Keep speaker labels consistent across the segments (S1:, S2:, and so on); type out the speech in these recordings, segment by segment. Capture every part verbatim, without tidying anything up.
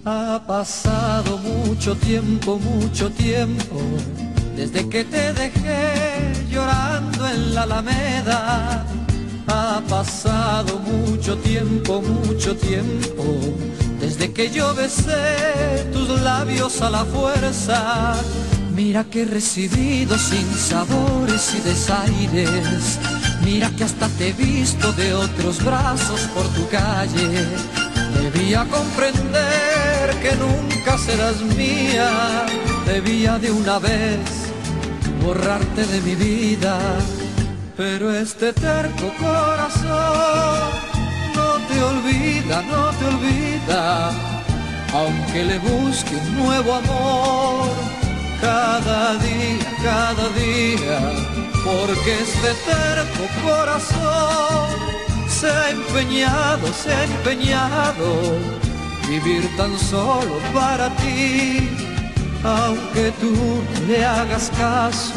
S1: Ha pasado mucho tiempo, mucho tiempo, desde que te dejé llorando en la Alameda. Ha pasado mucho tiempo, mucho tiempo, desde que yo besé tus labios a la fuerza. Mira que he recibido sinsabores y desaires, mira que hasta te he visto de otros brazos por tu calle. Debía comprender que nunca serás mía, debía de una vez borrarte de mi vida. Pero este terco corazón no te olvida, no te olvida, aunque le busque un nuevo amor cada día, cada día, porque este terco corazón se ha empeñado, se ha empeñado vivir tan solo para ti, aunque tú no le hagas caso.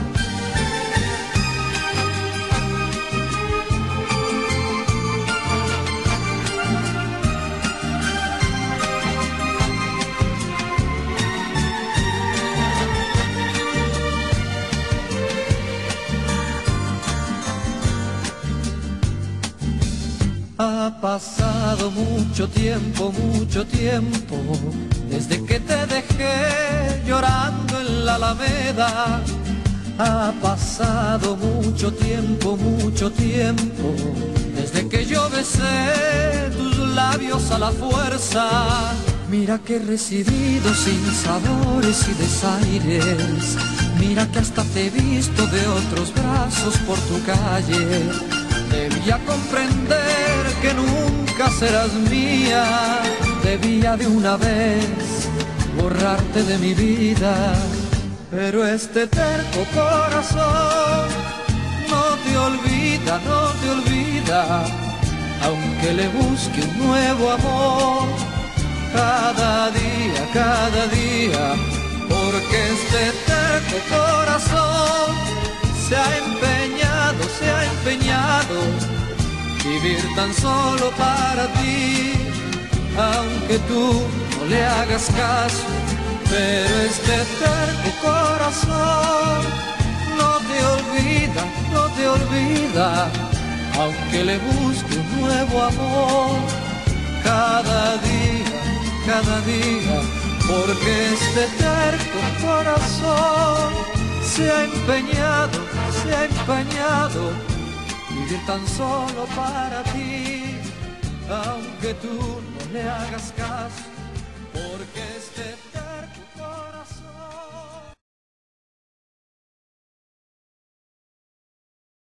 S1: Ha pasado mucho tiempo, mucho tiempo, desde que te dejé llorando en la Alameda. Ha pasado mucho tiempo, mucho tiempo, desde que yo besé tus labios a la fuerza. Mira que he recibido sinsabores y desaires, mira que hasta te he visto de otros brazos por tu calle. Debía comprender que nunca serás mía, debía de una vez borrarte de mi vida. Pero este terco corazón no te olvida, no te olvida, aunque le busque un nuevo amor cada día, cada día, porque este terco corazón se ha empeñado, se ha empeñado vivir tan solo para ti, aunque tú no le hagas caso. Pero este terco corazón no te olvida, no te olvida, aunque le busque un nuevo amor cada día, cada día, porque este terco corazón se ha empeñado, se ha empeñado vivir tan solo para ti, aunque tú no le hagas caso.